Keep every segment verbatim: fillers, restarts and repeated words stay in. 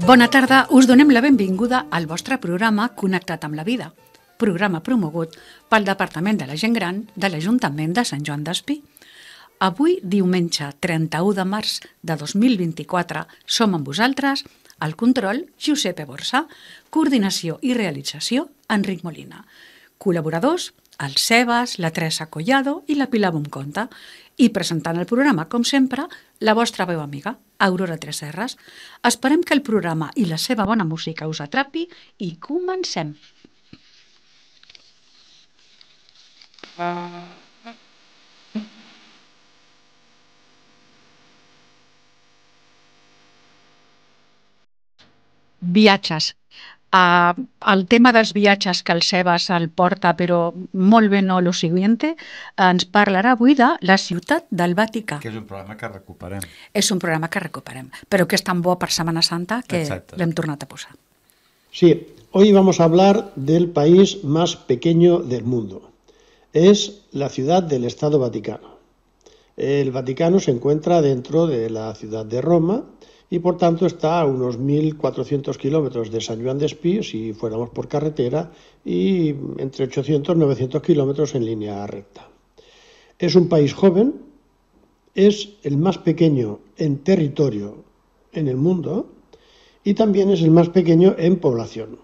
Bona tarda, us donem la benvinguda al vostre programa Connectat amb la Vida, programa promogut pel Departament de la Gent Gran de l'Ajuntament de Sant Joan d'Espí. Avui, diumenge trenta-u de març de dos mil vint-i-quatre, som amb vosaltres al control Giuseppe Borsa, coordinació i realització Enric Molina, col·laboradors el Sebas, la Teresa Collado i la Pilar Bonconta, i presentant el programa, com sempre, la vostra veu amiga, Aurora Tresserras. Esperem que el programa i la seva bona música us atrapi i comencem. Viatges. Uh, el tema dels viatges que el Sebas el porta, però molt bé no lo siguiente, ens parlarà avui de la ciutat del Vaticà. Que és un programa que recuperem. És un programa que recuperem, però que és tan bo per Setmana Santa que l'hem tornat a posar. Sí, hoy vamos a hablar del país más pequeño del mundo. Es la ciudad del Estado Vaticano. El Vaticano se encuentra dentro de la ciudad de Roma y por tanto está a unos mil cuatrocientos kilómetros de Sant Joan d'Espí, si fuéramos por carretera, y entre ochocientos y novecientos kilómetros en línea recta. Es un país joven, es el más pequeño en territorio en el mundo y también es el más pequeño en población.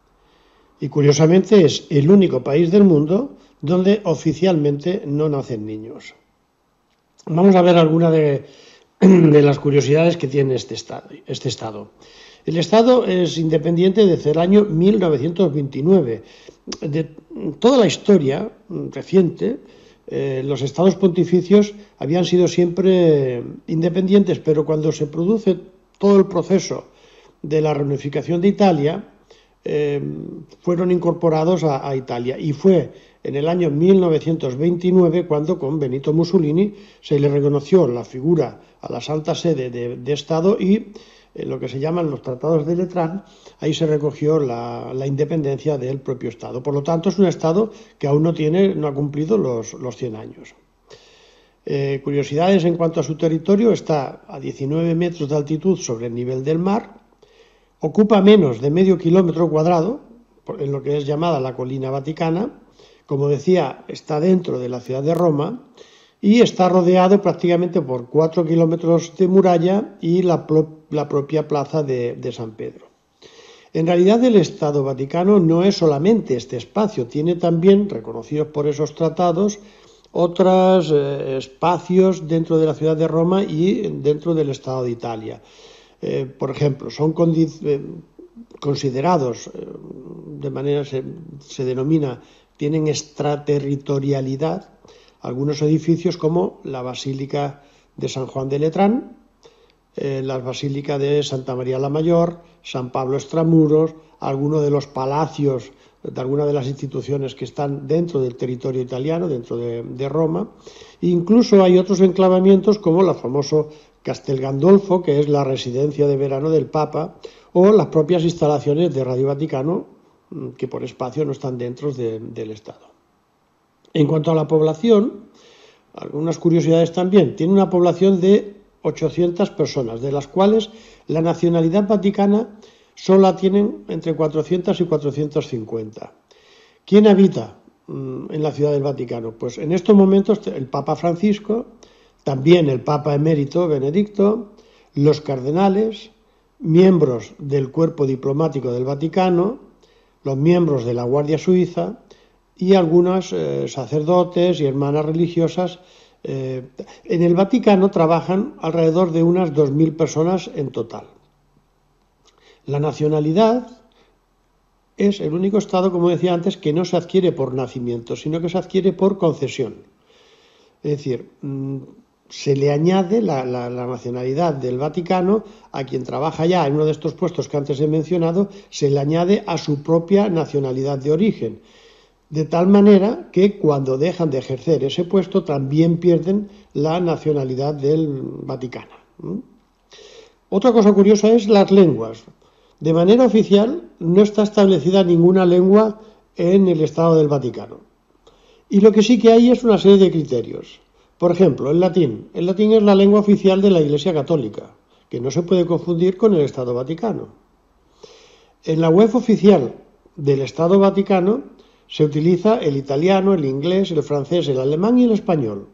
Y curiosamente es el único país del mundo donde oficialmente no nacen niños. Vamos a ver alguna de... de las curiosidades que tiene este estado, este estado. El Estado es independiente desde el año mil novecientos veintinueve. De toda la historia reciente, eh, los estados pontificios habían sido siempre independientes, pero cuando se produce todo el proceso de la reunificación de Italia, eh, fueron incorporados a, a Italia, y fue en el año mil novecientos veintinueve cuando con Benito Mussolini se le reconoció la figura a la Santa Sede de, de Estado, y en lo que se llaman los tratados de Letrán, ahí se recogió la, la independencia del propio Estado. Por lo tanto, es un Estado que aún no tiene, no ha cumplido los, los cien años. Eh, curiosidades en cuanto a su territorio: está a diecinueve metros de altitud sobre el nivel del mar, ocupa menos de medio kilómetro cuadrado, en lo que es llamada la colina vaticana. Como decía, está dentro de la ciudad de Roma y está rodeado prácticamente por cuatro kilómetros de muralla y la, la propia plaza de, de San Pedro. En realidad, el Estado Vaticano no es solamente este espacio, tiene también, reconocidos por esos tratados, otros eh, espacios dentro de la ciudad de Roma y dentro del Estado de Italia. Eh, por ejemplo, son eh, considerados, eh, de manera se, se denomina, tienen extraterritorialidad algunos edificios como la Basílica de San Juan de Letrán, eh, la Basílica de Santa María la Mayor, San Pablo Extramuros, algunos de los palacios de algunas de las instituciones que están dentro del territorio italiano, dentro de, de Roma. E incluso hay otros enclavamientos como el famoso Castel Gandolfo, que es la residencia de verano del Papa, o las propias instalaciones de Radio Vaticano, que por espacio no están dentro de, del Estado. En cuanto a la población, algunas curiosidades también. Tiene una población de ochocientas personas, de las cuales la nacionalidad vaticana solo la tienen entre cuatrocientas y cuatrocientas cincuenta. ¿Quién habita mmm, en la ciudad del Vaticano? Pues en estos momentos el Papa Francisco, también el Papa emérito Benedicto, los cardenales, miembros del cuerpo diplomático del Vaticano, los miembros de la Guardia Suiza y algunos eh, sacerdotes y hermanas religiosas. Eh, en el Vaticano trabajan alrededor de unas dos mil personas en total. La nacionalidad es el único Estado, como decía antes, que no se adquiere por nacimiento, sino que se adquiere por concesión. Es decir, mmm, se le añade la, la, la nacionalidad del Vaticano a quien trabaja ya en uno de estos puestos que antes he mencionado, se le añade a su propia nacionalidad de origen, de tal manera que cuando dejan de ejercer ese puesto también pierden la nacionalidad del Vaticano. ¿Mm? Otra cosa curiosa es las lenguas. De manera oficial no está establecida ninguna lengua en el Estado del Vaticano. Y lo que sí que hay es una serie de criterios. Por ejemplo, el latín. El latín es la lengua oficial de la Iglesia Católica, que no se puede confundir con el Estado Vaticano. En la web oficial del Estado Vaticano se utiliza el italiano, el inglés, el francés, el alemán y el español.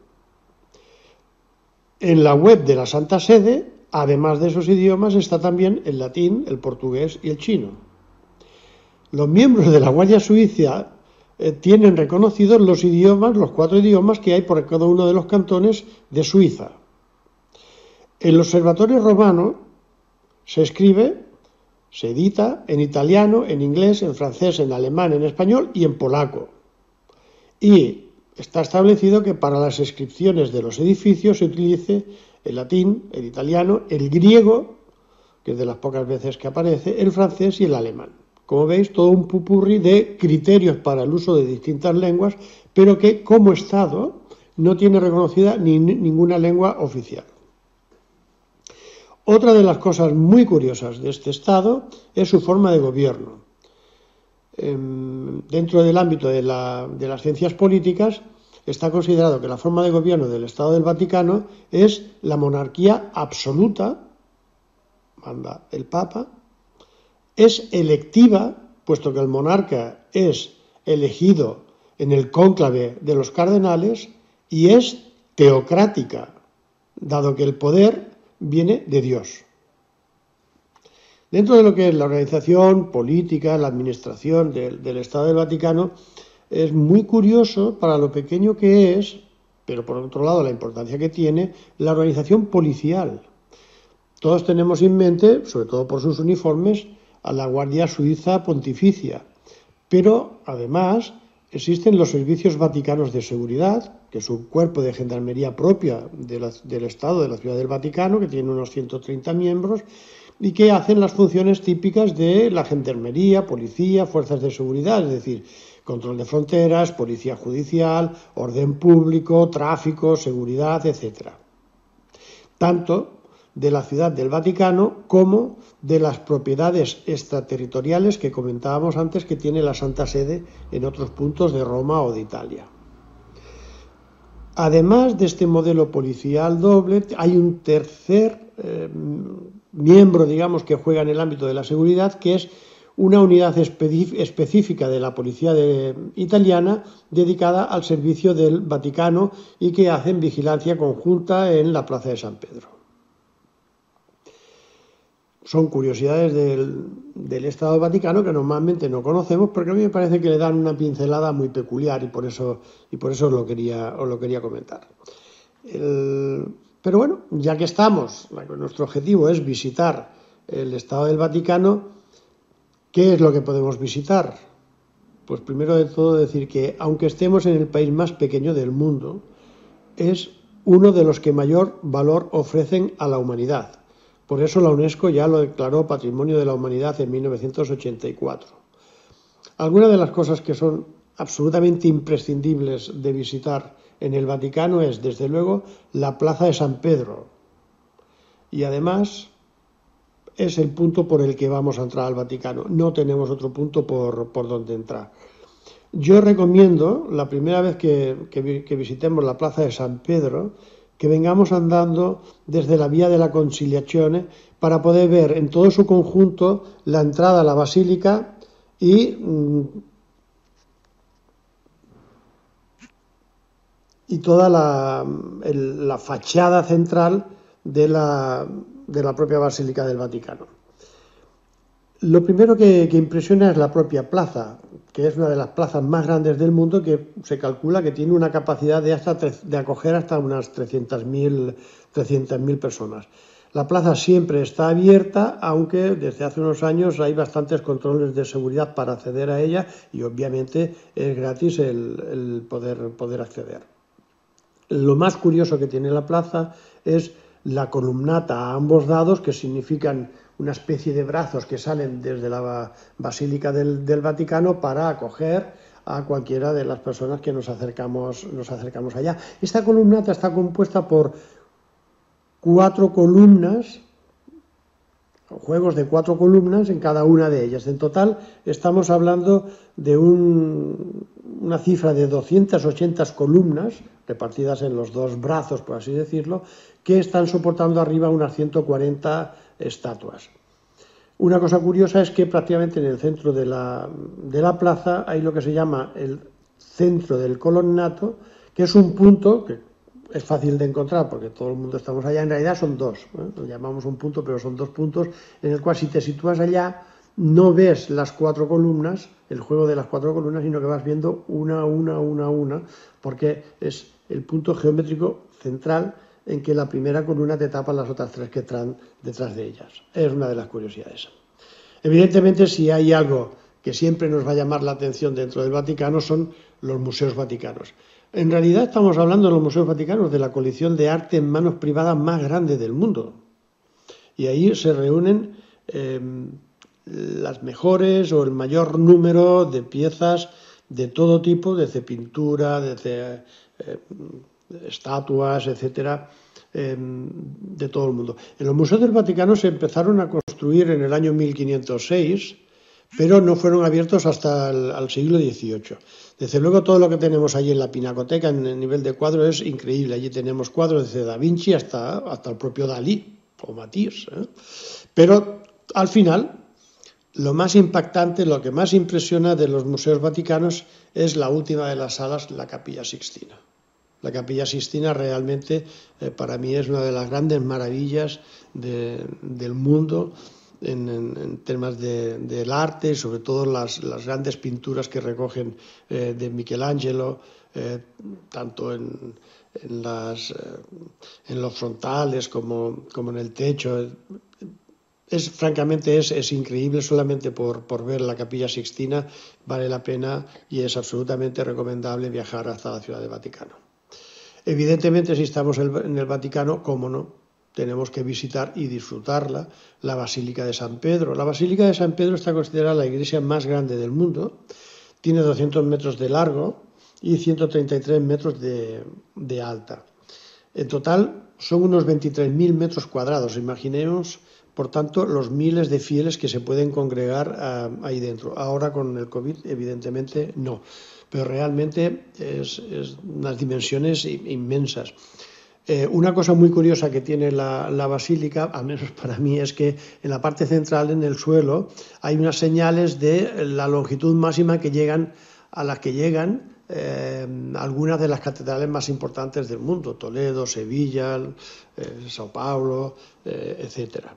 En la web de la Santa Sede, además de esos idiomas, está también el latín, el portugués y el chino. Los miembros de la Guardia Suiza eh, tienen reconocidos los idiomas, los cuatro idiomas que hay por cada uno de los cantones de Suiza. El Observatorio Romano se escribe, se edita en italiano, en inglés, en francés, en alemán, en español y en polaco. Y está establecido que para las inscripciones de los edificios se utilice el latín, el italiano, el griego, que es de las pocas veces que aparece, el francés y el alemán. Como veis, todo un pupurri de criterios para el uso de distintas lenguas, pero que como Estado no tiene reconocida ni ninguna lengua oficial. Otra de las cosas muy curiosas de este Estado es su forma de gobierno. Dentro del ámbito de, la, de las ciencias políticas, está considerado que la forma de gobierno del Estado del Vaticano es la monarquía absoluta, manda el Papa, es electiva, puesto que el monarca es elegido en el cónclave de los cardenales, y es teocrática, dado que el poder viene de Dios. Dentro de lo que es la organización política, la administración del, del Estado del Vaticano, es muy curioso para lo pequeño que es, pero por otro lado la importancia que tiene, la organización policial. Todos tenemos en mente, sobre todo por sus uniformes, a la Guardia Suiza Pontificia, pero además existen los servicios vaticanos de seguridad, que es un cuerpo de gendarmería propia de la, del Estado de la Ciudad del Vaticano, que tiene unos ciento treinta miembros, y que hacen las funciones típicas de la gendarmería, policía, fuerzas de seguridad, es decir, control de fronteras, policía judicial, orden público, tráfico, seguridad, etcétera. Tanto de la Ciudad del Vaticano como de las propiedades extraterritoriales que comentábamos antes que tiene la Santa Sede en otros puntos de Roma o de Italia. Además de este modelo policial doble, hay un tercer eh, miembro, digamos, que juega en el ámbito de la seguridad, que es una unidad específica de la policía de, italiana dedicada al servicio del Vaticano y que hacen vigilancia conjunta en la Plaza de San Pedro. Son curiosidades del, del Estado Vaticano que normalmente no conocemos, porque a mí me parece que le dan una pincelada muy peculiar y por eso, y por eso os, lo quería, os lo quería comentar. El, pero bueno, ya que estamos, nuestro objetivo es visitar el Estado del Vaticano, ¿qué es lo que podemos visitar? Pues primero de todo decir que, aunque estemos en el país más pequeño del mundo, es uno de los que mayor valor ofrecen a la humanidad. Por eso la UNESCO ya lo declaró Patrimonio de la Humanidad en mil novecientos ochenta y cuatro. Algunas de las cosas que son absolutamente imprescindibles de visitar en el Vaticano es, desde luego, la Plaza de San Pedro. Y además es el punto por el que vamos a entrar al Vaticano. No tenemos otro punto por, por donde entrar. Yo recomiendo, la primera vez que, que, que visitemos la Plaza de San Pedro, que vengamos andando desde la Vía de la Conciliazione para poder ver en todo su conjunto la entrada a la Basílica y, y toda la, el, la fachada central de la, de la propia Basílica del Vaticano. Lo primero que, que impresiona es la propia plaza, que es una de las plazas más grandes del mundo, que se calcula que tiene una capacidad de, hasta, de acoger hasta unas trescientas mil personas. La plaza siempre está abierta, aunque desde hace unos años hay bastantes controles de seguridad para acceder a ella y obviamente es gratis el, el poder, poder acceder. Lo más curioso que tiene la plaza es la columnata a ambos lados, que significan una especie de brazos que salen desde la Basílica del, del Vaticano para acoger a cualquiera de las personas que nos acercamos, nos acercamos allá. Esta columnata está compuesta por cuatro columnas, juegos de cuatro columnas en cada una de ellas. En total estamos hablando de un, una cifra de doscientas ochenta columnas, repartidas en los dos brazos, por así decirlo, que están soportando arriba unas ciento cuarenta estatuas. Una cosa curiosa es que prácticamente en el centro de la, de la plaza hay lo que se llama el centro del colonnato, que es un punto que es fácil de encontrar porque todo el mundo estamos allá, en realidad son dos, ¿eh? Lo llamamos un punto, pero son dos puntos en el cual si te sitúas allá no ves las cuatro columnas, el juego de las cuatro columnas, sino que vas viendo una, una, una, una, porque es el punto geométrico central en que la primera columna te tapa las otras tres que están detrás de ellas. Es una de las curiosidades. Evidentemente, si hay algo que siempre nos va a llamar la atención dentro del Vaticano son los museos vaticanos. En realidad estamos hablando de los museos vaticanos, de la colección de arte en manos privadas más grande del mundo. Y ahí se reúnen eh, las mejores o el mayor número de piezas de todo tipo, desde pintura, desde eh, estatuas, etcétera, eh, de todo el mundo. En los museos del Vaticano se empezaron a construir en el año mil quinientos seis, pero no fueron abiertos hasta el al siglo dieciocho. Desde luego todo lo que tenemos allí en la Pinacoteca en el nivel de cuadro es increíble. Allí tenemos cuadros desde Da Vinci hasta, hasta el propio Dalí o Matisse, ¿eh? Pero al final lo más impactante, lo que más impresiona de los museos vaticanos es la última de las salas, la Capilla Sixtina. La Capilla Sixtina realmente eh, para mí es una de las grandes maravillas de, del mundo en, en, en temas de, del arte, sobre todo las, las grandes pinturas que recogen eh, de Michelangelo, eh, tanto en, en, las, eh, en los frontales como, como en el techo. Es, francamente es, es increíble, solamente por, por ver la Capilla Sixtina vale la pena y es absolutamente recomendable viajar hasta la Ciudad del Vaticano. Evidentemente, si estamos en el Vaticano, cómo no, tenemos que visitar y disfrutarla, la Basílica de San Pedro. La Basílica de San Pedro está considerada la iglesia más grande del mundo, tiene doscientos metros de largo y ciento treinta y tres metros de, de alta. En total son unos veintitrés mil metros cuadrados, imaginemos por tanto los miles de fieles que se pueden congregar uh, ahí dentro. Ahora con el COVID evidentemente no, pero realmente es, es unas dimensiones inmensas. Eh, una cosa muy curiosa que tiene la, la basílica, al menos para mí, es que en la parte central, en el suelo, hay unas señales de la longitud máxima que llegan a las que llegan eh, algunas de las catedrales más importantes del mundo, Toledo, Sevilla, eh, Sao Paulo, eh, etcétera.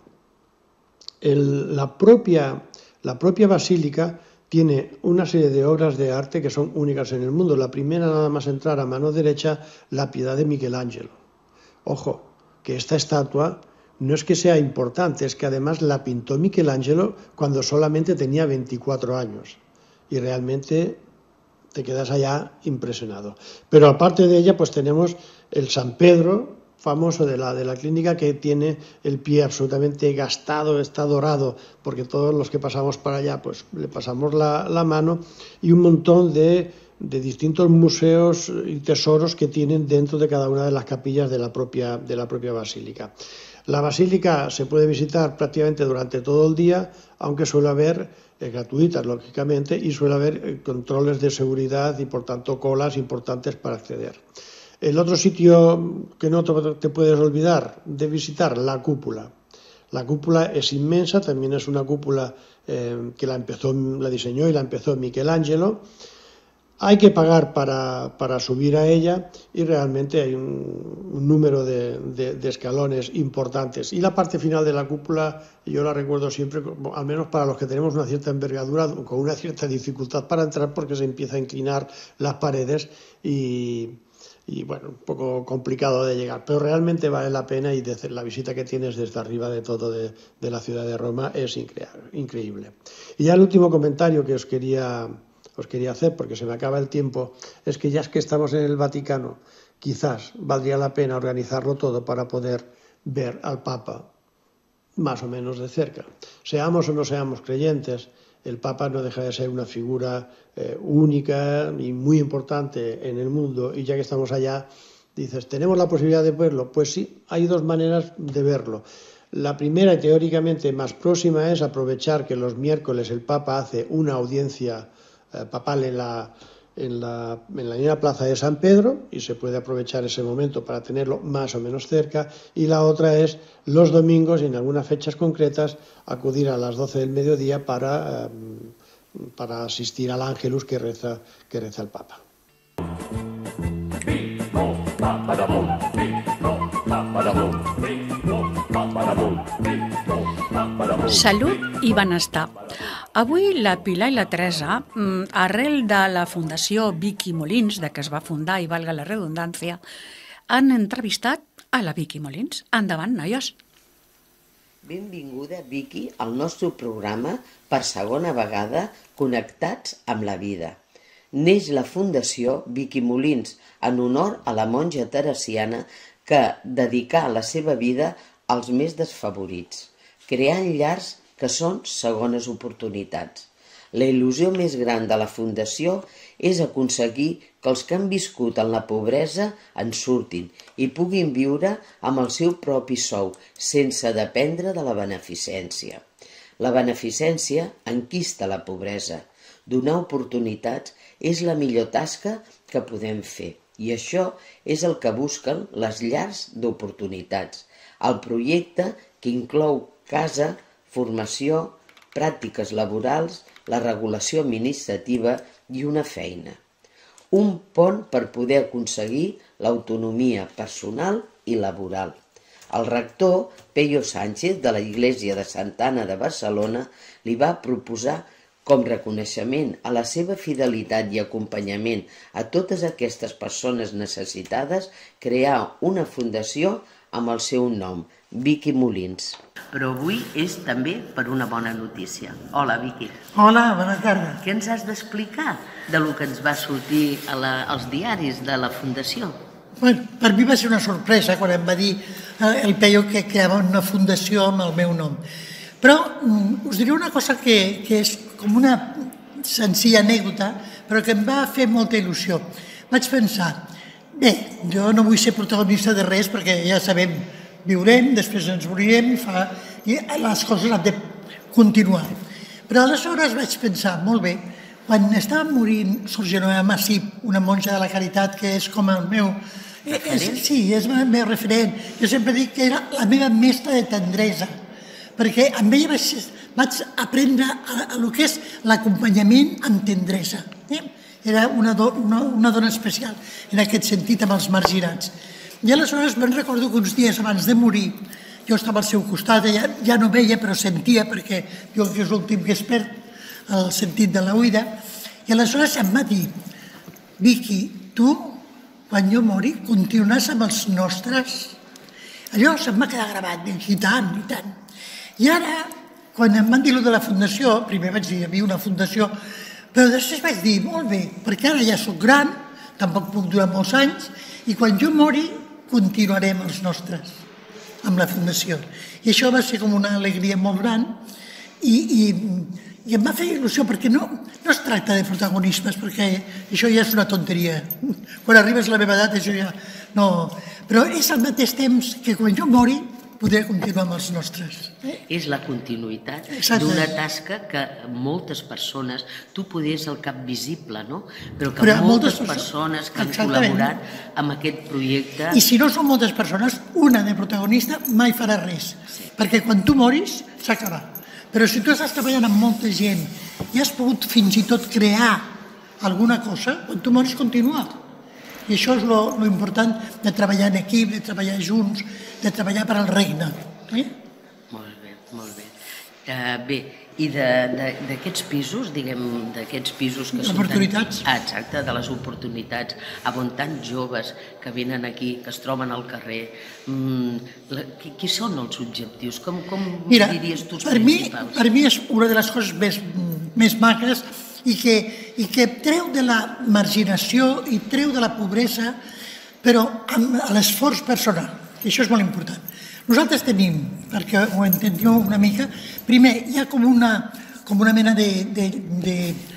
El, la, propia, la propia basílica tiene una serie de obras de arte que son únicas en el mundo. La primera, nada más entrar a mano derecha, la Piedad de Michelangelo. Ojo, que esta estatua no es que sea importante, es que además la pintó Michelangelo cuando solamente tenía veinticuatro años. Y realmente te quedas allá impresionado. Pero aparte de ella, pues tenemos el San Pedro, famoso de la, de la clínica, que tiene el pie absolutamente gastado, está dorado, porque todos los que pasamos para allá pues le pasamos la, la mano, y un montón de, de distintos museos y tesoros que tienen dentro de cada una de las capillas de la propia, de la propia basílica. La basílica se puede visitar prácticamente durante todo el día, aunque suele haber eh, gratuitas, lógicamente, y suele haber eh, controles de seguridad y por tanto colas importantes para acceder. El otro sitio que no te puedes olvidar de visitar, la cúpula. La cúpula es inmensa, también es una cúpula eh, que la, empezó, la diseñó y la empezó Michelangelo. Hay que pagar para, para subir a ella y realmente hay un, un número de, de, de escalones importantes. Y la parte final de la cúpula, yo la recuerdo siempre, al menos para los que tenemos una cierta envergadura, con una cierta dificultad para entrar porque se empieza a inclinar las paredes y... y bueno, un poco complicado de llegar, pero realmente vale la pena y desde la visita que tienes desde arriba de todo de, de la ciudad de Roma es increíble. Y ya el último comentario que os quería, os quería hacer, porque se me acaba el tiempo, es que ya es que estamos en el Vaticano, quizás valdría la pena organizarlo todo para poder ver al Papa más o menos de cerca. Seamos o no seamos creyentes, el Papa no deja de ser una figura eh, única y muy importante en el mundo, y ya que estamos allá, dices, ¿tenemos la posibilidad de verlo? Pues sí, hay dos maneras de verlo. La primera, y teóricamente más próxima, es aprovechar que los miércoles el Papa hace una audiencia eh, papal en la, en la, en la misma plaza de San Pedro y se puede aprovechar ese momento para tenerlo más o menos cerca, y la otra es los domingos y en algunas fechas concretas acudir a las doce del mediodía para, para asistir al Ángelus que reza, que reza el Papa. Salut i benestar. Avui la Pilar i la Teresa, arrel de la Fundació Vicky Molins, de què es va fundar, i valga la redundància, han entrevistat a la Vicky Molins. Endavant, noies. Benvinguda, Vicky, al nostre programa per segona vegada Connectats amb la vida. Neix la Fundació Vicky Molins en honor a la monja teresiana que dedicà la seva vida als més desfavorits, creant llars que són segones oportunitats. La il·lusió més gran de la Fundació és aconseguir que els que han viscut en la pobresa en surtin i puguin viure amb el seu propi sou, sense dependre de la beneficència. La beneficència enquista la pobresa. Donar oportunitats és la millor tasca que podem fer, i això és el que busquen les llars d'oportunitats. El projecte, que inclou casa, formació, pràctiques laborals, la regulació administrativa i una feina. Un pont per poder aconseguir l'autonomia personal i laboral. El rector, Peyo Sánchez, de la Iglésia de Santa Anna de Barcelona, li va proposar, com reconeixement a la seva fidelitat i acompanyament a totes aquestes persones necessitades, crear una fundació amb el seu nom, Vicky Molins. Però avui és també per una bona notícia. Hola, Vicky. Hola, bona tarda. Què ens has d'explicar de lo que ens va sortir a la, als diaris de la Fundació? Bueno, per mi va ser una sorpresa quan em va dir eh, el Peyo que creava una fundació amb el meu nom. Però mm, us diré una cosa que, que és com una senzilla anècdota, però que em va fer molta il·lusió. Vaig pensar, bé, jo no vull ser protagonista de res perquè ja sabem, viurem, després ens morirem i, fa, i les coses han de continuar. Però aleshores vaig pensar, molt bé, quan estava morint Sor Genoveva Massip, una monja de la Caritat que és com el meu... És, sí, és el meu referent. Jo sempre dic que era la meva mestra de tendresa, perquè amb ella vaig, vaig aprendre a, a lo que és l'acompanyament amb tendresa. Eh? Era una, do, una, una dona especial en aquest sentit amb els marginats. I aleshores me'n recordo que uns dies abans de morir jo estava al seu costat, ja, ja no veia però sentia, perquè jo que és l'últim que es perd el sentit de l'oïda, i aleshores em va dir, Vicky, tu, quan jo mori, continuaràs amb els nostres. Allò se'm va quedar gravat, i tant, i tant. I ara, quan em van dir allò de la fundació, primer vaig dir, hi havia una fundació, però després vaig dir, molt bé, perquè ara ja soc gran, tampoc puc durar molts anys, i quan jo mori continuarem els nostres, amb la fundació. I això va ser com una alegria molt gran, i, i, i em va fer il·lusió, perquè no, no es tracta de protagonismes, perquè això ja és una tonteria. Quan arribes a la meva edat, això ja no... Però és al mateix temps que quan jo mori, poder continuar amb els nostres. Eh? És la continuïtat d'una tasca que moltes persones, tu podies el cap visible, no? Però que Però moltes, moltes persones que han Exactament. col·laborat amb aquest projecte... I si no són moltes persones, una de protagonista mai farà res, sí. Perquè quan tu moris s'acaba. Però si tu estàs treballant amb molta gent i has pogut fins i tot crear alguna cosa, quan tu moris continua. I això és lo, lo important de treballar en equip, de treballar junts, de treballar per al regne. Eh? Molt bé, molt bé. Uh, bé, i d'aquests pisos, diguem, d'aquests pisos que són... Oportunitats. Tan... Ah, exacte, de les oportunitats, on tants joves que venen aquí, que es troben al carrer, mm, la, qui, qui són els objectius? Com, com Mira, diries tu els per principals? Mi, per mi és una de les coses més, més maques i que, i que treu de la marginació i treu de la pobresa, però amb l'esforç personal, que això és molt important. Nosaltres tenim, perquè ho entendió una mica, primer hi ha com una, com una mena de, de, de,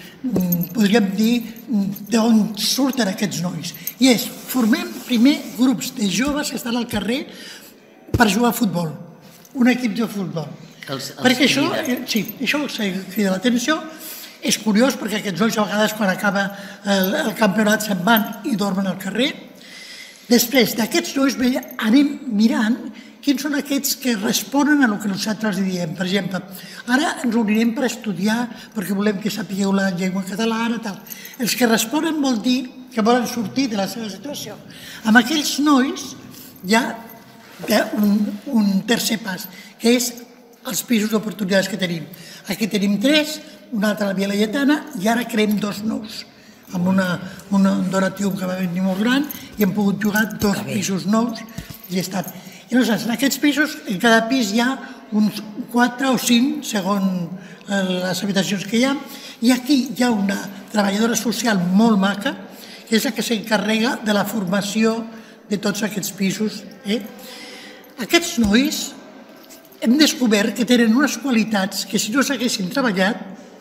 podríem dir, d'on surten aquests nois. I és, formem primer grups de joves que estan al carrer per jugar a futbol, un equip de futbol. Els, els perquè això, sí, això els crida l'atenció. És curiós perquè aquests nois a vegades quan acaba el, el campionat se'n van i dormen al carrer. Després d'aquests nois anem mirant quins són aquests que responen a el que nosaltres diem. Per exemple, ara ens unirem per estudiar perquè volem que sapigueu la llengua catalana, tal. Els que responen vol dir que volen sortir de la seva situació. Amb aquells nois hi ha un, un tercer pas, que és els pisos d'oportunitats que tenim. Aquí tenim tres, un altre a la Via Laietana, i ara creem dos nous, amb una, una, un donatiu que va venir molt gran, i hem pogut jugar dos pisos nous, i he estat. I llavors, en aquests pisos, en cada pis hi ha uns quatre o cinc, segons les habitacions que hi ha, i aquí hi ha una treballadora social molt maca, que és la que s'encarrega de la formació de tots aquests pisos. Eh? Aquests nois hem descobert que tenen unes qualitats que si no s'haguessin treballat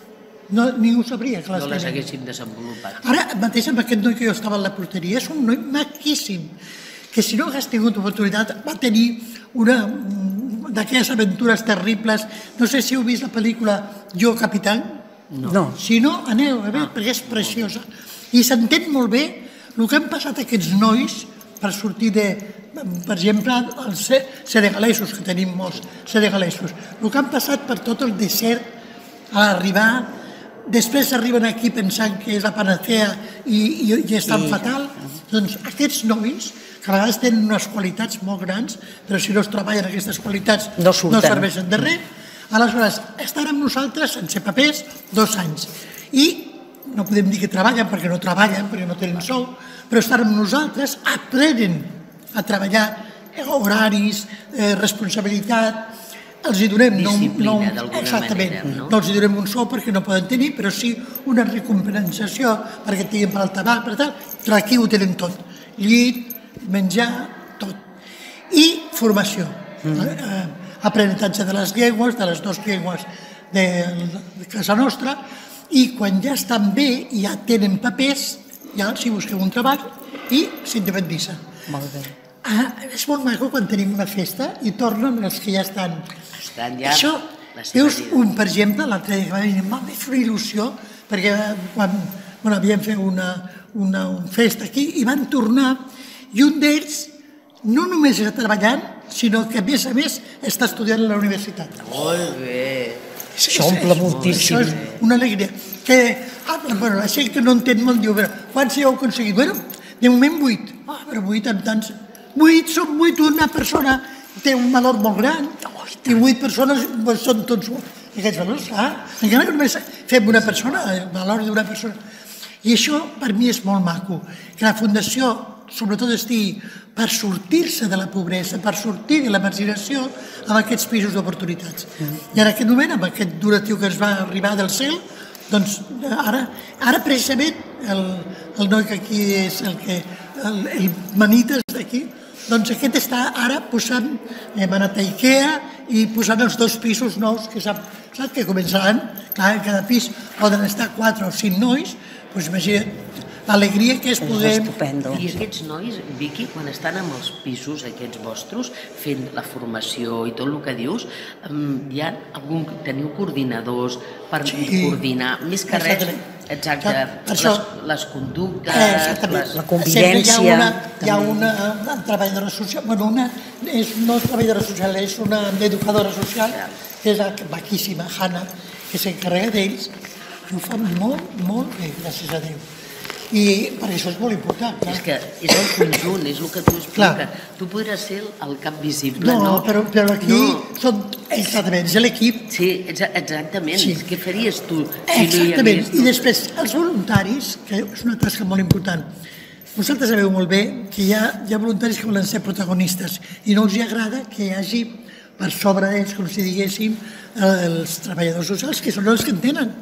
no, ningú sabria que les tenen. No les tenen. haguéssim desenvolupat. Ara mateix amb aquest noi que jo estava a la porteria és un noi maquíssim, que si no hagués tingut oportunitat va tenir una d'aquelles aventures terribles. No sé si heu vist la pel·lícula Jo, Capitán. No. Si no, aneu a veure, perquè és preciosa. I s'entén molt bé el que han passat aquests nois per sortir de, per exemple, els senegalesos, que tenim molts senegalesos, el que han passat per tot el desert a arribar, després arriben aquí pensant que és la panacea i, i, i estan fatal. Doncs aquests nois, que a vegades tenen unes qualitats molt grans, però si no es treballen aquestes qualitats no, no serveixen de res, aleshores estan amb nosaltres sense papers dos anys. I no podem dir que treballen perquè no treballen, perquè no tenen sou, però estan amb nosaltres, aprenen a treballar horaris, eh, responsabilitat, els hi donem... Disciplina, no, no, d'alguna exactament, manera, no? No els hi donem un sou perquè no poden tenir, però sí una recompensació perquè tinguin per al tabac, per tal, però aquí ho tenen tot. Llit, menjar, tot. I formació. Mm. Eh, aprenentatge de les llengües, de les dues llengües de, de casa nostra, i quan ja estan bé i ja tenen papers, ja s'hi busquem un treball i s'independitzen. Molt bé. Ah, és molt maco quan tenim una festa i tornen els que ja estan. Estan ja... Això, veus, un, per exemple, l'altre dia que va venir, m'ha fet una il·lusió, perquè quan bueno, havíem fet una, una, una festa aquí i van tornar, i un d'ells no només està treballant, sinó que a més a més està estudiant a la universitat. Molt bé. Això omple moltíssim. Això és una alegria. Que, ah, bueno, la gent que no entén molt diu, però quants hi heu aconseguit? Bueno, de moment vuit. Ah, però vuit amb tants... Vuit, són vuit, una persona té un valor molt gran, i vuit persones pues, són tots aquests valors. Ah, encara que només fem una persona, el valor d'una persona. I això per mi és molt maco, que la Fundació sobretot estigui per sortir-se de la pobresa, per sortir de la marginació amb aquests pisos d'oportunitats. I en aquest moment, amb aquest donatiu que ens va arribar del cel, doncs ara, ara precisament el, el noi que aquí és el que el, el manites d'aquí, doncs aquest està ara posant, hem anat a Ikea i posant els dos pisos nous que sap, sap que començaran, clar, en cada pis poden estar quatre o cinc nois, doncs imagina't l'alegria que és poder... I aquests nois, Vicky, quan estan amb els pisos aquests vostres, fent la formació i tot el que dius, hi ha algun... teniu coordinadors per sí. coordinar, més que res, exacte, les, les conductes... Eh, les... La convivència... Hi ha una, hi ha una, una treballadora social, bueno, una, és, no és treballadora social, és una educadora social, que és maquíssima, Hanna, que s'encarrega d'ells, i ho fa molt, molt bé, gràcies a Déu. I per això és molt important. Clar. És que és el conjunt, és el que tu expliques. Tu podràs ser el cap visible, no? No, però, però aquí no. Són exactament, és l'equip. Sí, exactament. Sí. Què faries tu si exactament. No hi hagués... I després, els voluntaris, que és una tasca molt important, vosaltres sabeu molt bé que hi ha, hi ha voluntaris que volen ser protagonistes i no els agrada que hi hagi per sobre d'ells, com si diguéssim, els treballadors socials, que són els que en tenen.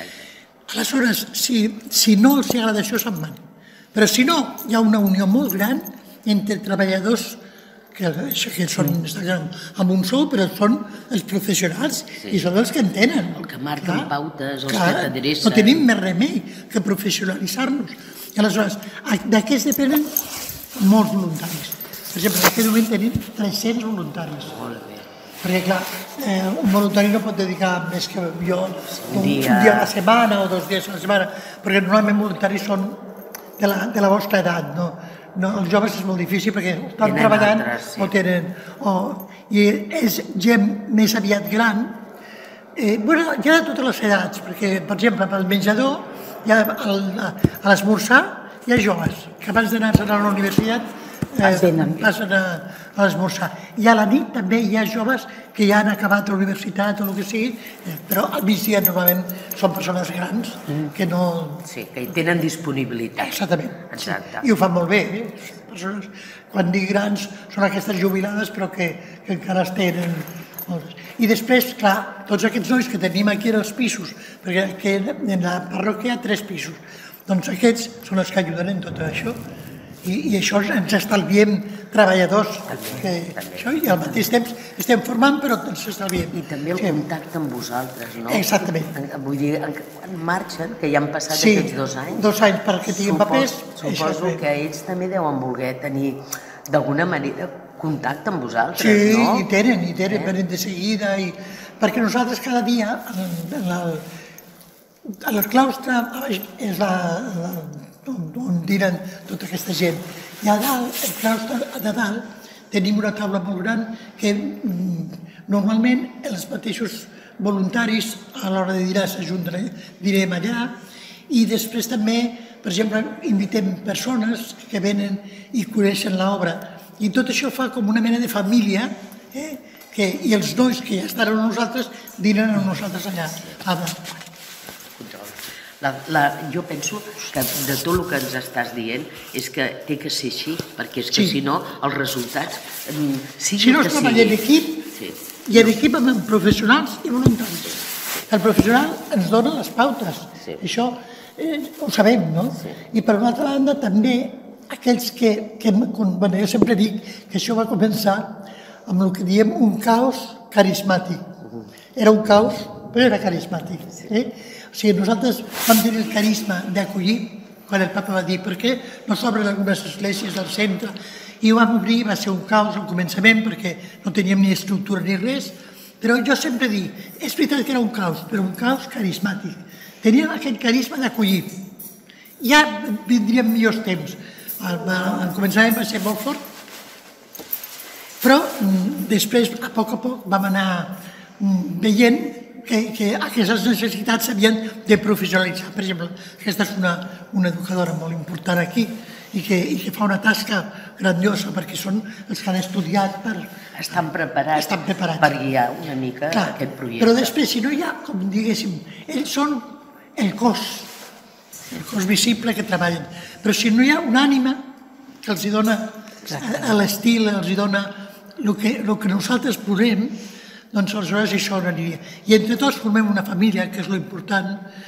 Aleshores, si, si no els agrada això, se'n van. Però si no, hi ha una unió molt gran entre treballadors que, que són amb un sou, però són els professionals sí. I són els que en tenen. El que marquen clar, pautes, els clar, que t'adrecen. No tenim més remei que professionalitzar-nos. I aleshores, d'aquests depenen molts voluntaris. Per exemple, en aquest moment tenim tres-cents voluntaris. Molt bé. Perquè, clar, un voluntari no pot dedicar més que jo un dia a la setmana o dos dies a la setmana, perquè normalment voluntaris són de la vostra edat, no? Els joves és molt difícil perquè estan treballant o tenen... I és gent més aviat gran. Bueno, hi ha de totes les edats, perquè, per exemple, pel menjador, a l'esmorzar, hi ha joves que abans d'anar-se'n a la universitat passen a l'esmorzar. I a la nit també hi ha joves que ja han acabat la universitat o el que sigui, però al migdia normalment són persones grans que no... Sí, que hi tenen disponibilitat. Exactament. I ho fan molt bé. Persones, quan dic grans, són aquestes jubilades però que encara es tenen... I després, clar, tots aquests nois que tenim aquí en els pisos, perquè en la parròquia hi ha tres pisos, doncs aquests són els que ajuden en tot això. I això ens estalviem treballadors, i al mateix temps estem formant, però ens estalviem. I també el contacte amb vosaltres, no? Exactament. Vull dir, quan marxen, que ja han passat aquests dos anys... dos anys perquè tinguin papers... Suposo que ells també deuen voler tenir, d'alguna manera, contacte amb vosaltres, no? Sí, i tenen, i tenen, venen de seguida, perquè nosaltres cada dia, al claustre, és la... on diren tota aquesta gent. I a dalt, el claustre de dalt, tenim una taula molt gran que normalment els mateixos voluntaris a l'hora de dinar s'ajunten, direm allà, i després també, per exemple, invitem persones que venen i coneixen l'obra, i tot això fa com una mena de família, i els nois que ja estan amb nosaltres dinen amb nosaltres allà. Jo penso que de tot el que ens estàs dient és que té que ser així, perquè és que si no els resultats... Si no es treballa en equip, i en equip amb professionals i voluntaris. El professional ens dona les pautes, això ho sabem, no? I per una altra banda també aquells que, jo sempre dic que això va començar amb el que diem un caos carismàtic. Era un caos, però era carismàtic. O sigui, nosaltres vam tenir el carisma d'acollir, quan el papa va dir per què no s'obren algunes esglésies al centre, i ho vam obrir, va ser un caos al començament perquè no teníem ni estructura ni res, però jo sempre dic, és veritat que era un caos, però un caos carismàtic. Teníem aquest carisma d'acollir. Ja vindrien millors temps. Al començament va ser molt fort, però després, a poc a poc, vam anar veient que aquestes necessitats s'havien de professionalitzar. Per exemple, aquesta és una educadora molt important aquí i que fa una tasca grandiosa perquè són els que han estudiat per... Estan preparats per guiar una mica aquest projecte. Però després, si no hi ha, com diguéssim, ells són el cos, el cos visible que treballen. Però si no hi ha una ànima que els dona l'estil, els dona el que nosaltres posem, doncs aleshores això no aniria. I entre tots formem una família, que és l'important,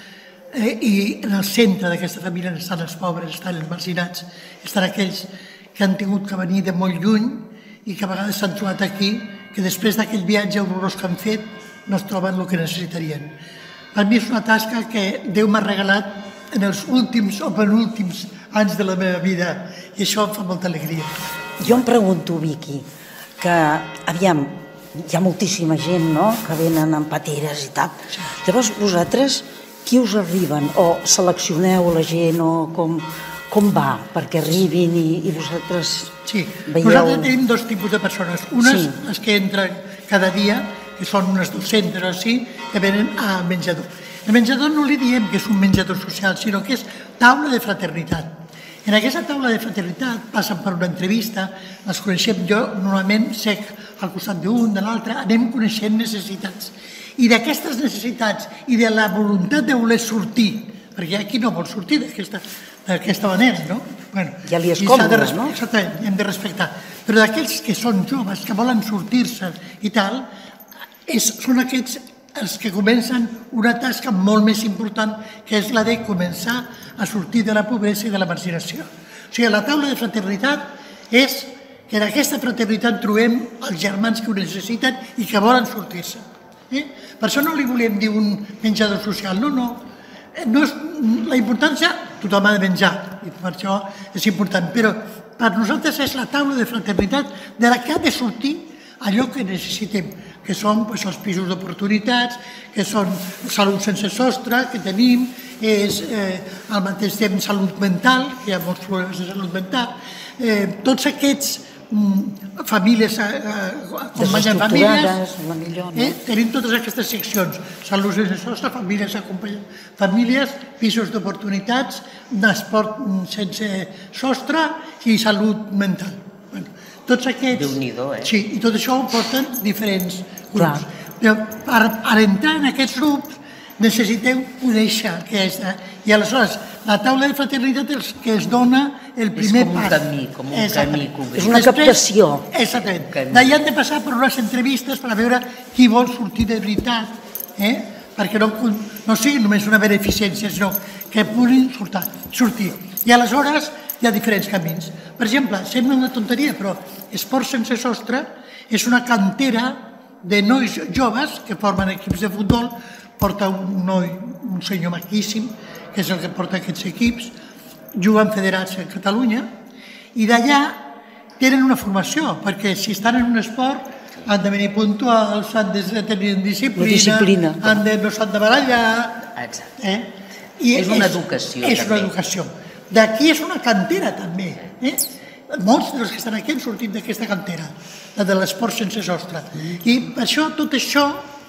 i en el centre d'aquesta família estan els pobres, estan els marginats, estan aquells que han tingut que venir de molt lluny i que a vegades s'han trobat aquí, que després d'aquell viatge horrorós que han fet no es troben el que necessitarien. Per mi és una tasca que Déu m'ha regalat en els últims o penúltims anys de la meva vida i això em fa molta alegria. Jo em pregunto, Vicky, que, aviam, hi ha moltíssima gent, no?, que venen amb pateres i tal. Llavors, vosaltres, qui us arriben? O seleccioneu la gent o com va perquè arribin i vosaltres veieu... Sí, nosaltres tenim dos tipus de persones. Unes, les que entren cada dia, que són unes dues-centes o així, que venen al menjador. El menjador no li diem que és un menjador social, sinó que és taula de fraternitat. En aquesta taula de fraternitat passen per una entrevista, les coneixem jo, normalment sec al costat d'un, de l'altre, anem coneixent necessitats. I d'aquestes necessitats i de la voluntat de voler sortir, perquè aquí no vol sortir d'aquesta manera, no? Ja li és còmode, no? Exactament, hem de respectar. Però d'aquells que són joves, que volen sortir-se i tal, són aquests els que comencen una tasca molt més important, que és la de començar a sortir de la pobresa i de la marginació. O sigui, la taula de fraternitat és que en aquesta fraternitat trobem els germans que ho necessiten i que volen sortir-se. Per això no li volem dir un menjador social, no, no. La importància, tothom ha de menjar, i per això és important, però per nosaltres és la taula de fraternitat de la que ha de sortir allò que necessitem, que són doncs, els pisos d'oportunitats, que són salut sense sostre, que tenim, és eh, al mateix temps salut mental, que hi ha molts problemes de salut mental, eh, tots aquests mm, famílies, eh, acompanyant famílies, la millor, no? eh, tenim totes aquestes seccions, salut sense sostre, famílies acompanyant famílies, pisos d'oportunitats, esport sense sostre i salut mental. Bueno, tots aquests... Déu-n'hi-do, eh? Sí, i tot això ho porten diferents grups. Clar. Però per, per entrar en aquests grups necessiteu conèixer què és. Eh? I aleshores, la taula de fraternitat és que es dona el primer com un pas. camí, com un camí que obrim. És una captació. Exactament. Camí. D'allà han de passar per unes entrevistes per a veure qui vol sortir de veritat, eh? perquè no, no sigui només una beneficència, sinó que puguin sortir, sortir. I aleshores hi ha diferents camins. Per exemple, sembla una tonteria, però Esport Sense Sostre és una cantera de nois joves que formen equips de futbol, porta un noi, un senyor maquíssim, que és el que porta aquests equips, juguen federats a Catalunya, i d'allà tenen una formació, perquè si estan en un esport han de venir puntuals, han de tenir disciplina, disciplina. han de, no s'han de barallar... Exacte. Eh? I És una educació, És també. una educació. D'aquí és una cantera, també. Eh? Molts dels que estan aquí han sortit d'aquesta cantera, la de l'esport sense sostre. I per això, tot això,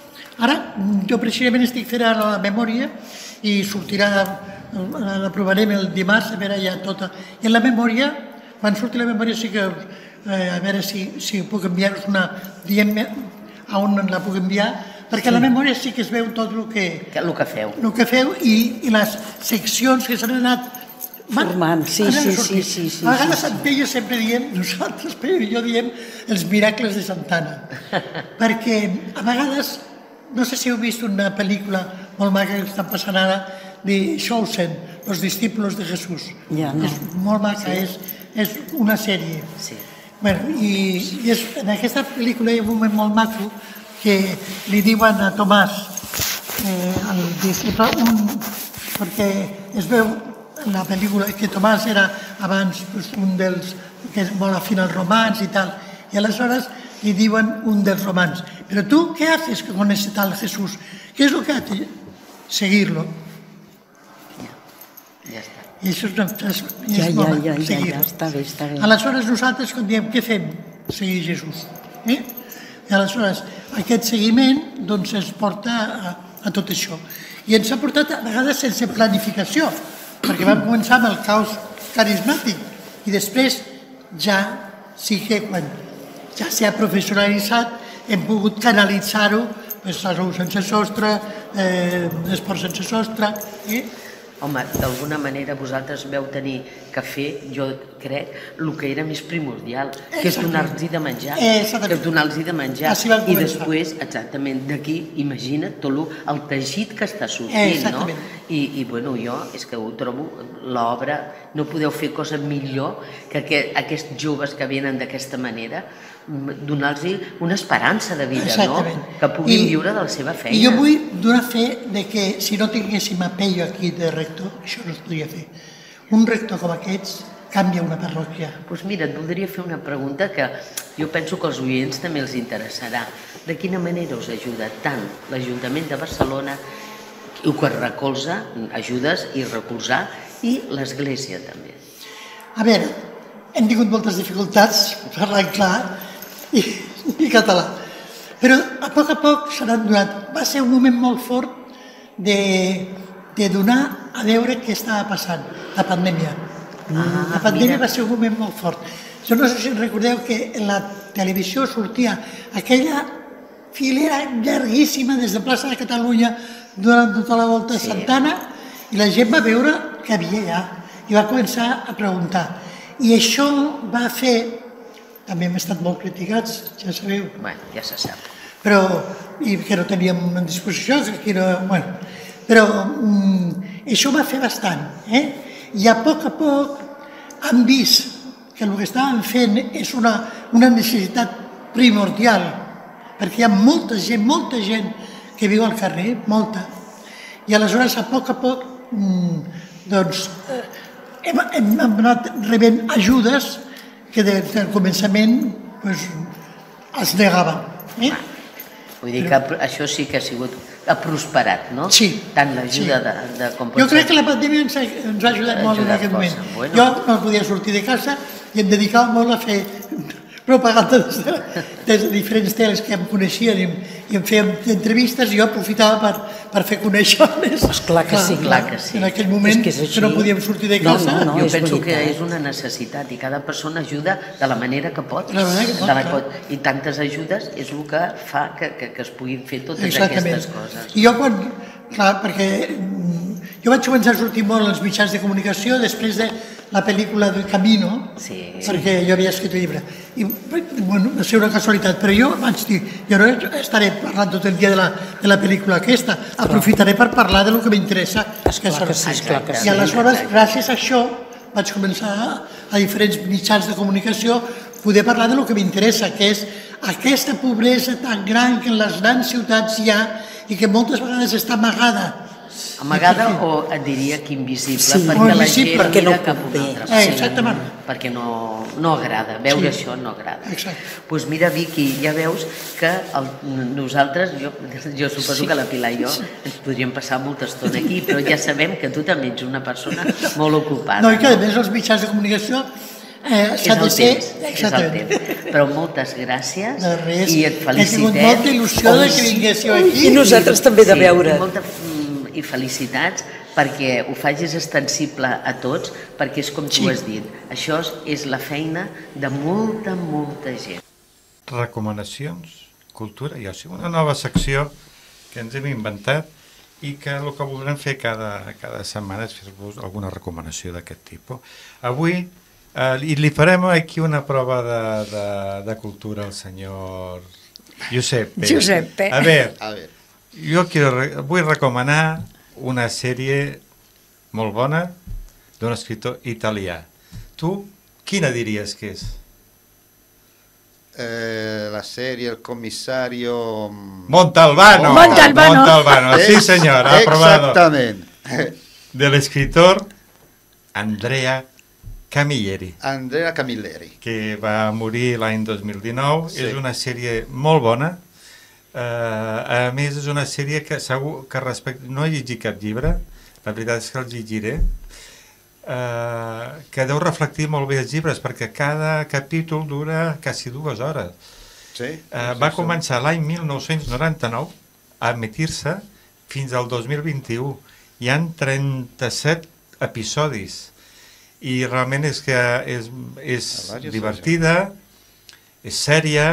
ara jo precisament estic fent ara la memòria i sortirà, l'aprovarem el dimarts, a veure ja tota. I en la memòria, quan surti la memòria sí que, eh, a veure si, si puc enviar-vos una, diem-me a on la puc enviar, perquè a la memòria sí que es veu tot el que, El que feu. el que feu i, i les seccions que s'han anat formant, sí, sí, sí, sí, sí. A vegades a Centelles sempre diem, nosaltres, però jo diem els miracles de Santana, perquè a vegades, no sé si heu vist una pel·lícula molt maca que estan passant ara, de Chosen, Los discípulos de Jesús. Ja, no. És molt maca, és, és una sèrie. Sí. Bueno, i, i és, en aquesta pel·lícula hi ha un moment molt maco que li diuen a Tomàs, eh, el disciple, un, perquè es veu en la pel·lícula que Tomàs era abans pues, un dels que és molt afín als romans i tal, i aleshores li diuen un dels romans, però tu què haces con ese tal Jesús? ¿Qué es lo que hace? Seguirlo. Ja està. I això és una frase, i Ja, és ja, molt maco, ja, ja, seguir-lo. ja, està bé, està bé. Aleshores nosaltres quan diem què fem? Seguir Jesús. Eh? I aleshores aquest seguiment doncs ens porta a, a tot això. I ens ha portat a vegades sense planificació, perquè vam començar amb el caos carismàtic i després ja sí que quan ja s'ha professionalitzat hem pogut canalitzar-ho, pues, salut sense sostre, eh, esport sense sostre, eh? Home, d'alguna manera vosaltres veu tenir que fer, jo crec, el que era més primordial, que és donar-los de menjar, Exactament. que és donar-los de menjar. Així vam I començar. després, exactament, d'aquí, imagina't tot lo, el teixit que està sortint, no? Exactament. I, I, bueno, jo és que ho trobo, l'obra, no podeu fer cosa millor que aquest, aquests joves que venen d'aquesta manera, donar-los una esperança de vida, no? Que puguin I, viure de la seva feina. I jo vull donar fe de que si no tinguéssim a Pello aquí de rector, això no es podria fer. Un rector com aquests canvia una parròquia. Doncs mira, et voldria fer una pregunta que jo penso que als oients també els interessarà. De quina manera us ajuda tant l'Ajuntament de Barcelona, el que recolza, ajudes i recolzar, i l'Església també? A veure, hem tingut moltes dificultats, parlant clar, i, i català. Però a poc a poc se n'han donat. Va ser un moment molt fort de, de donar a veure què estava passant, la pandèmia. Ah, la pandèmia mira. Va ser un moment molt fort. Jo no sé si recordeu que en la televisió sortia aquella filera llarguíssima des de plaça de Catalunya durant tota la volta a Santana i la gent va veure què havia allà i va començar a preguntar. I això va fer... També hem estat molt criticats, ja sabeu. Bueno, ja se sap. Però, i que no teníem una disposició, que no, bueno, però mm, això va fer bastant, eh? I a poc a poc han vist que el que estàvem fent és una, una necessitat primordial, perquè hi ha molta gent, molta gent que viu al carrer, molta, i aleshores a poc a poc mm, doncs, eh, hem, hem anat rebent ajudes que des del començament pues, es negaven. Eh? Vull dir que això sí que ha sigut, ha prosperat, no? Sí. Tant l'ajuda sí. de, de com pot Jo crec ser. que la pandèmia ens ha, ens ha ajudat molt en aquest moment. Bueno. Jo no podia sortir de casa i em dedicava molt a fer propaganda des de, des de diferents teles que em coneixien i, i em feien entrevistes i jo aprofitava per, per fer conèixer més. Pues clar que sí, clar que sí. En aquell moment És que, és que no podíem sortir de casa. No, no, no. Jo és penso que veritat. és una necessitat i cada persona ajuda de la manera que pot. De la manera que pot, De la clar. pot. I tantes ajudes és el que fa que, que, que es puguin fer totes Exactament. aquestes coses. I jo quan, clar, perquè mm, jo vaig començar a sortir molt als mitjans de comunicació després de la pel·lícula del Camino, Sí. perquè jo havia escrit un llibre. I, bueno, va ser una casualitat, però jo vaig dir, jo no estaré parlant tot el dia de la, de la pel·lícula aquesta, aprofitaré per parlar de lo que m'interessa. Esclar que sí, esclar que sí. I aleshores, gràcies a això, vaig començar a, a diferents mitjans de comunicació poder parlar de lo que m'interessa, que és aquesta pobresa tan gran que en les grans ciutats hi ha i que moltes vegades està amagada. Amagada o et diria que invisible, Sí, perquè o la invisible, gent perquè no mira cap a convé. una altra Eh, banda. exactament. Perquè no, no agrada, veure Sí. això no agrada. Exacte. Doncs pues mira, Vicky, ja veus que el, nosaltres, jo, jo suposo Sí. que la Pilar i jo ens podríem passar molta estona aquí, però ja sabem que tu també ets una persona molt ocupada. No, i que a més els mitjans de comunicació eh, És s'ha el de ser... temps, és el temps. Però moltes gràcies De res. i et felicitem. He tingut molta il·lusió de que vinguéssiu aquí. I nosaltres també de Sí, veure. I, molta, mm, i felicitats perquè ho facis extensible a tots, perquè és com tu Sí. has dit, això és, és la feina de molta, molta gent. Recomanacions, cultura i oci, una nova secció que ens hem inventat i que el que voldrem fer cada, cada setmana és fer-vos alguna recomanació d'aquest tipus. Avui eh, li, li farem aquí una prova de, de, de cultura al senyor Giuseppe. Giuseppe. A ver, A ver, jo quiero, re- vull recomanar una sèrie molt bona d'un escriptor italià. Tu, quina diries que és? eh, la serie El commissario... mm, Montalbano. Montalbano. Montalbano, sí señor, ha aprobado. Exactamente. Del escritor Andrea Camilleri, Andrea Camilleri. que va morir l'any dos mil dinou. Sí. És una sèrie molt bona. Uh, a més, és una sèrie que segur que respecte... No he llegit cap llibre, la veritat és que el llegiré, uh, que deu reflectir molt bé els llibres, perquè cada capítol dura quasi dues hores. Sí, Uh, sí, va sí. començar l'any mil nou-cents noranta-nou a emitir-se fins al dos mil vint-i-u. Hi han trenta-set episodis i realment és que és, és A varios divertida, és sèria,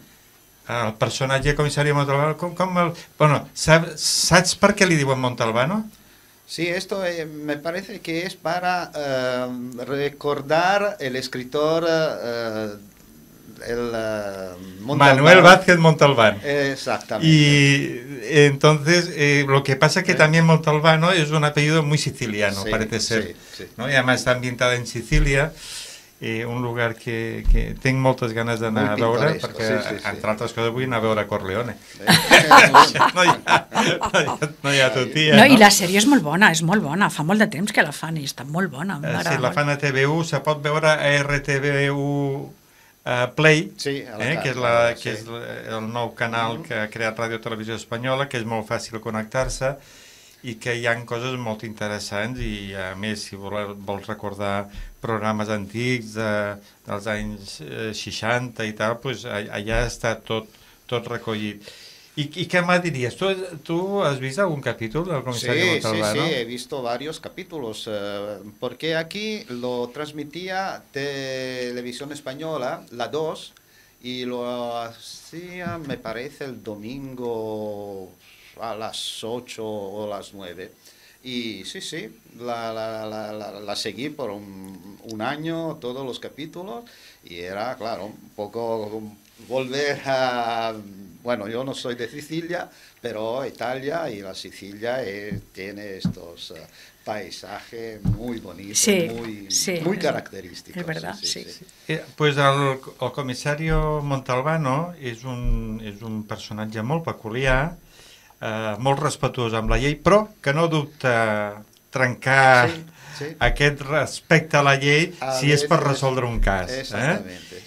el personatge comissari Montalbano, com, com el... Bueno, saps, saps per què li diuen Montalbano? Sí, esto eh, me parece que es para eh, recordar el escritor eh, el, eh, Montalbano. Manuel Vázquez Montalbán. Exactamente. Y entonces, eh, lo que pasa es que también Montalbano es un apellido muy siciliano, Sí, parece ser. sí, sí. ¿no? Y además está ambientada en Sicilia, eh, un lugar que, que tengo moltes ganes d'anar a Muy veure, pintoresco, perquè, sí, sí, sí. entre altres coses, vull anar a veure Corleone. Eh, No hi ha, no hi ha, no hi ha tutia, No, i la sèrie és molt bona, és molt bona. Fa molt de temps que la fan i està molt bona. Eh, m'agrada sí, la molt. fan a T V U, se pot veure a R T V U uh, Play, Sí, a la eh, que és, tarda, la, sí. que és el nou canal que ha creat Ràdio Televisió Espanyola, que és molt fàcil connectar-se i que hi ha coses molt interessants i a més si vol, vols recordar programes antics de, dels anys eh, seixanta i tal, pues, allà està tot, tot recollit. I, i què me diries? Tu, tu has vist algun capítol del Comissari Sí, sí, Montalbano? sí, he visto varios capítulos, eh, porque aquí lo transmitía Televisión Española, la dos, y lo hacía, me parece, el domingo a las ocho o las nueve. Y sí, sí, la, la, la, la, la seguí por un, un año, todos los capítulos, y era, claro, un poco volver a... Bueno, yo no soy de Sicilia, pero Italia y la Sicilia eh, tiene estos uh, paisajes muy bonitos, Sí, muy, sí, muy es- característicos. es verdad, sí. Eh, pues el, el comissario Montalbano és un, és un personatge molt peculiar, eh, molt respetuós amb la llei, però que no dubta trencar Sí, sí. aquest respecte a la llei A si és per veces- resoldre un cas. Eh? Exactamente,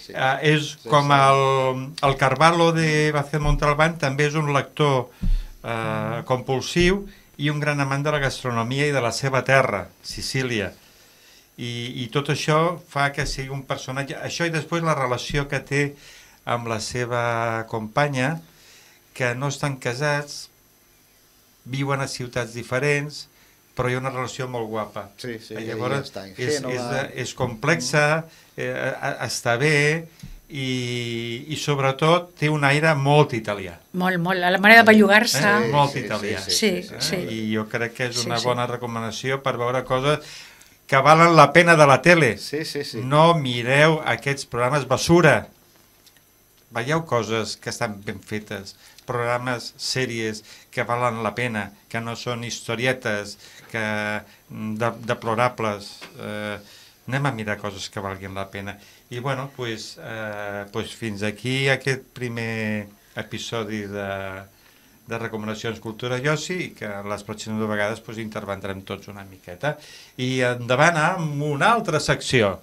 sí. Uh, és Sí, com sí. el, el Carvalho de Vázquez Montalbán, també és un lector uh, compulsiu i un gran amant de la gastronomia i de la seva terra, Sicília. I, i tot això fa que sigui un personatge... Això i després la relació que té amb la seva companya, que no estan casats, viuen a ciutats diferents, però hi ha una relació molt guapa. Sí, sí, I llavors ella està en és, Gènova. és, de, és complexa, eh, està bé i, i sobretot té un aire molt italià. Molt, molt. La manera de bellugar-se. Eh? Sí, Molt sí, italià. sí, sí, eh? sí. I jo crec que és Sí, una sí. bona recomanació per veure coses que valen la pena de la tele. Sí, sí, sí. No mireu aquests programes basura. Veieu coses que estan ben fetes, programes, sèries que valen la pena, que no són historietes, que de, deplorables. Eh, anem a mirar coses que valguin la pena. I bueno, pues, eh, pues fins aquí aquest primer episodi de, de recomanacions Cultura i Oci, i que les pròximes vegades pues, intervendrem tots una miqueta. I endavant amb una altra secció.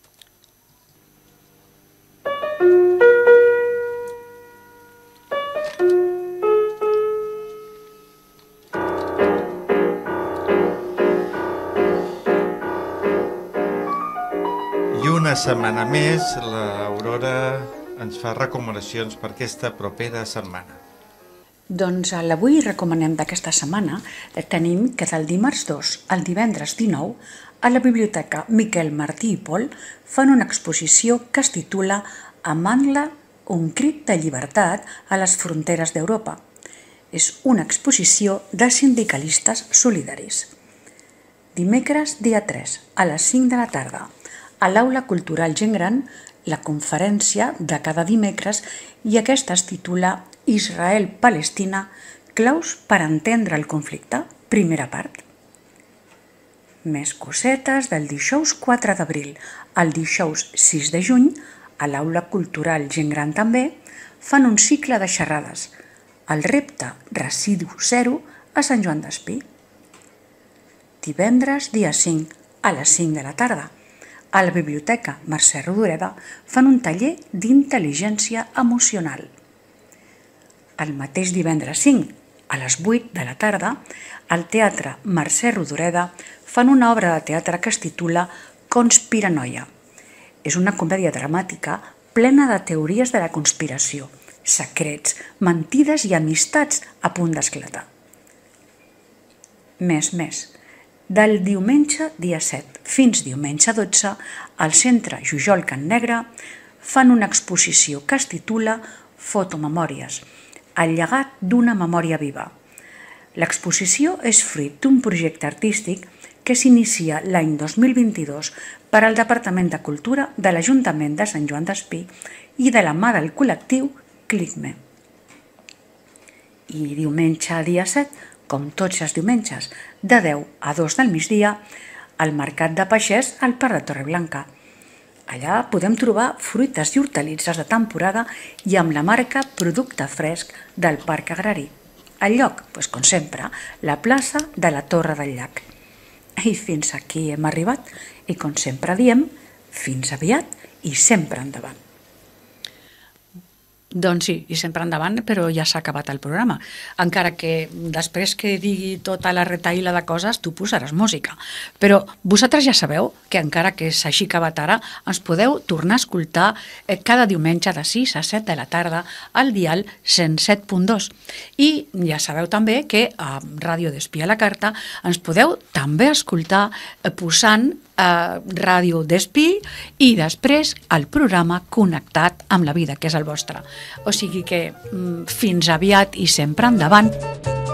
I una setmana més l'Aurora ens fa recomanacions per aquesta propera setmana. Doncs a l'avui recomanem d'aquesta setmana tenim que del dimarts dos al divendres dinou a la Biblioteca Miquel Martí i Pol fan una exposició que es titula Amant-la, un crit de llibertat a les fronteres d'Europa. És una exposició de sindicalistes solidaris. Dimecres, dia tres, a les cinc de la tarda, a l'Aula Cultural Gent Gran, la conferència de cada dimecres, i aquesta es titula Israel-Palestina, claus per entendre el conflicte, primera part. Més cosetes del dijous quatre d'abril al dijous sis de juny, a l'Aula Cultural Gent Gran també, fan un cicle de xerrades, el repte Residu Zero a Sant Joan d'Espí. Divendres, dia cinc, a les cinc de la tarda, a la Biblioteca Mercè Rodoreda fan un taller d'intel·ligència emocional. El mateix divendres cinc, a les vuit de la tarda, al Teatre Mercè Rodoreda fan una obra de teatre que es titula Conspiranoia. És una comèdia dramàtica plena de teories de la conspiració, secrets, mentides i amistats a punt d'esclatar. Més, més. Del diumenge dia set fins diumenge dotze, al Centre Jujol Can Negre fan una exposició que es titula Fotomemòries, el llegat d'una memòria viva. L'exposició és fruit d'un projecte artístic que s'inicia l'any dos mil vint-i-dos per al Departament de Cultura de l'Ajuntament de Sant Joan d'Espí i de la mà del col·lectiu Clicme. I diumenge dia set, com tots els diumenges, de deu a dos del migdia, al Mercat de Pagès al Parc de Torreblanca. Allà podem trobar fruites i hortalisses de temporada i amb la marca Producte Fresc del Parc Agrari. El lloc, doncs, com sempre, la plaça de la Torre del Llac. I fins aquí hem arribat i, com sempre diem, fins aviat i sempre endavant. Doncs sí, i sempre endavant, però ja s'ha acabat el programa. Encara que després que digui tota la retaïla de coses, tu posaràs música. Però vosaltres ja sabeu que encara que s'hagi acabat ara, ens podeu tornar a escoltar cada diumenge de sis a set de la tarda al dial cent set punt dos. I ja sabeu també que a Ràdio d'Espí a la Carta ens podeu també escoltar posant a Ràdio d'Espí i després el programa Connectat amb la Vida, que és el vostre. O sigui que fins aviat i sempre endavant.